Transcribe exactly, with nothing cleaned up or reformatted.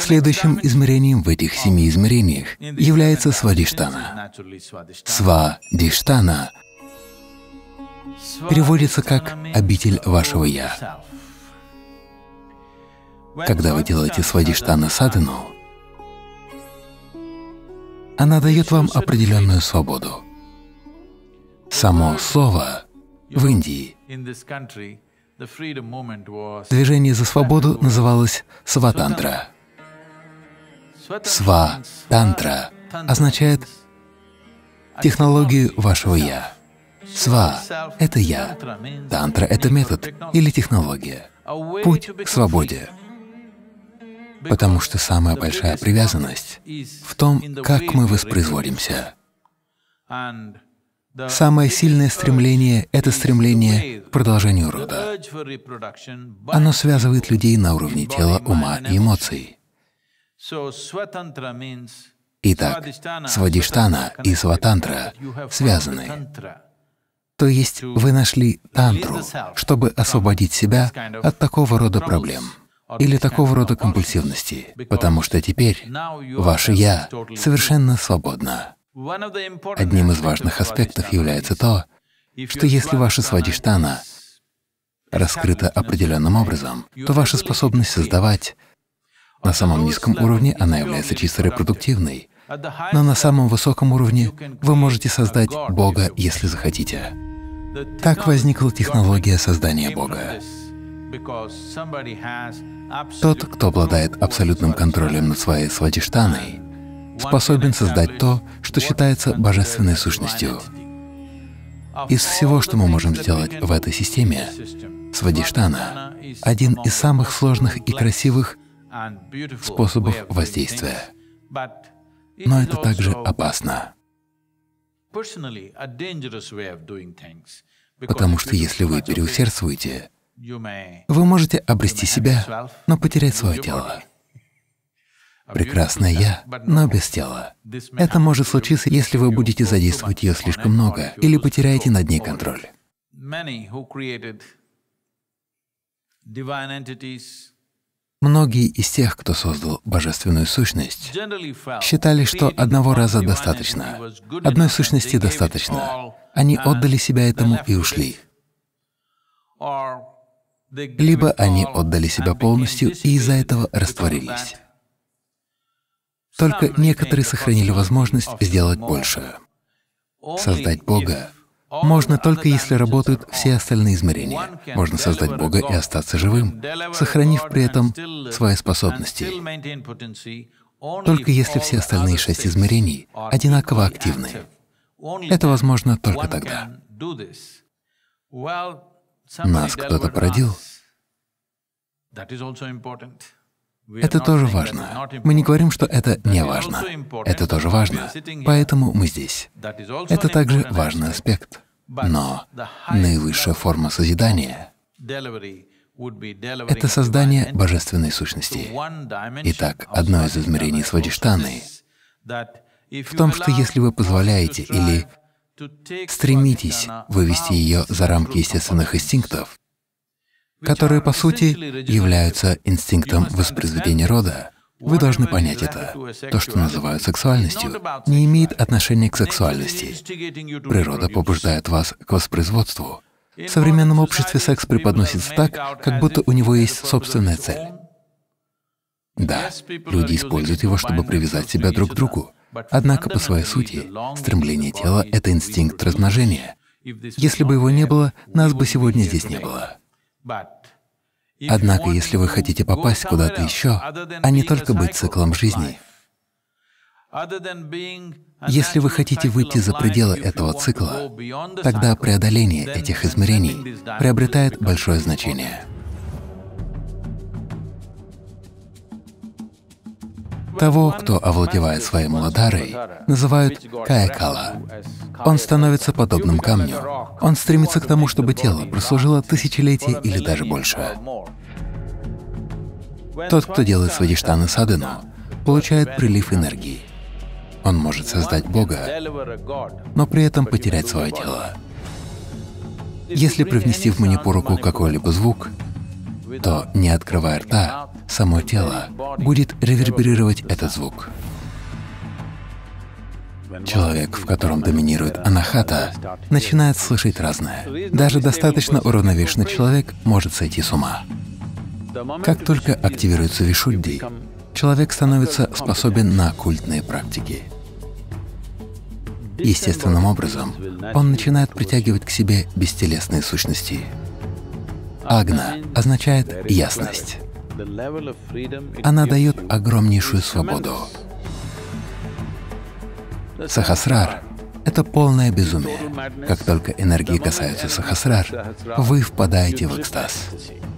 Следующим измерением в этих семи измерениях является Свадиштана. Свадиштана переводится как «обитель вашего Я». Когда вы делаете Свадиштана садхану, она дает вам определенную свободу. Само слово в Индии, движение за свободу называлось сватантра. Сватантра означает технологию вашего Я. Сва — это Я, тантра — это метод или технология, путь к свободе. Потому что самая большая привязанность в том, как мы воспроизводимся. Самое сильное стремление — это стремление к продолжению рода. Оно связывает людей на уровне тела, ума и эмоций. Итак, Свадиштана и Сватантра связаны. То есть вы нашли тантру, чтобы освободить себя от такого рода проблем или такого рода компульсивности, потому что теперь ваше Я совершенно свободно. Одним из важных аспектов является то, что если ваша Свадиштана раскрыта определенным образом, то ваша способность создавать на самом низком уровне она является чисто репродуктивной, но на самом высоком уровне вы можете создать Бога, если захотите. Так возникла технология создания Бога. Тот, кто обладает абсолютным контролем над своей Свадиштаной, способен создать то, что считается божественной сущностью. Из всего, что мы можем сделать в этой системе, Свадиштана — один из самых сложных и красивых способов воздействия. Но это также опасно. Потому что если вы переусердствуете, вы можете обрести себя, но потерять свое тело. Прекрасное Я, но без тела. Это может случиться, если вы будете задействовать ее слишком много или потеряете над ней контроль. Многие из тех, кто создал божественную сущность, считали, что одного раза достаточно, одной сущности достаточно. Они отдали себя этому и ушли. Либо они отдали себя полностью и из-за этого растворились. Только некоторые сохранили возможность сделать больше. Создать Бога можно только если работают все остальные измерения. Можно создать Бога и остаться живым, сохранив при этом свои способности. Только если все остальные шесть измерений одинаково активны. Это возможно только тогда. Нас кто-то породил. Это тоже важно. Мы не говорим, что это не важно. Это тоже важно. Поэтому мы здесь. Это также важный аспект. Но наивысшая форма созидания — это создание божественной сущности. Итак, одно из измерений Свадиштаны в том, что если вы позволяете или стремитесь вывести ее за рамки естественных инстинктов, которые, по сути, являются инстинктом воспроизведения рода, вы должны понять это. То, что называют сексуальностью, не имеет отношения к сексуальности. Природа побуждает вас к воспроизводству. В современном обществе секс преподносится так, как будто у него есть собственная цель. Да, люди используют его, чтобы привязать себя друг к другу. Однако, по своей сути, стремление тела — это инстинкт размножения. Если бы его не было, нас бы сегодня здесь не было. Однако, если вы хотите попасть куда-то еще, а не только быть циклом жизни, если вы хотите выйти за пределы этого цикла, тогда преодоление этих измерений приобретает большое значение. Того, кто овладевает своей муладхарой, называют кая-кала. Он становится подобным камню. Он стремится к тому, чтобы тело прослужило тысячелетия или даже больше. Тот, кто делает Свадиштана садхану, получает прилив энергии. Он может создать Бога, но при этом потерять свое тело. Если привнести в манипуру какой-либо звук, то, не открывая рта, само тело будет реверберировать этот звук. Человек, в котором доминирует анахата, начинает слышать разное. Даже достаточно уравновешенный человек может сойти с ума. Как только активируется вишудди, человек становится способен на оккультные практики. Естественным образом он начинает притягивать к себе бестелесные сущности. Агна означает ясность. Она дает огромнейшую свободу. Сахасрар — это полное безумие. Как только энергии касаются сахасрар, вы впадаете в экстаз.